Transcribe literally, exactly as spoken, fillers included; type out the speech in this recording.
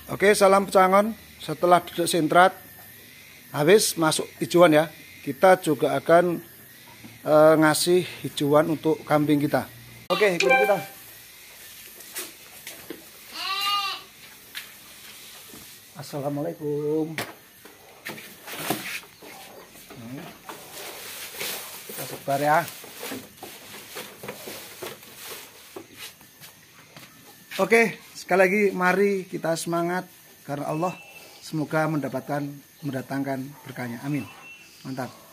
Oke, salam pecangon. Setelah duduk sintrat habis masuk hijauan ya, kita juga akan e, ngasih hijauan untuk kambing kita. Oke, ikuti kita. Assalamualaikum. Kita sebar ya. Oke, sekali lagi mari kita semangat karena Allah, semoga mendapatkan mendatangkan berkahnya. Amin. Mantap.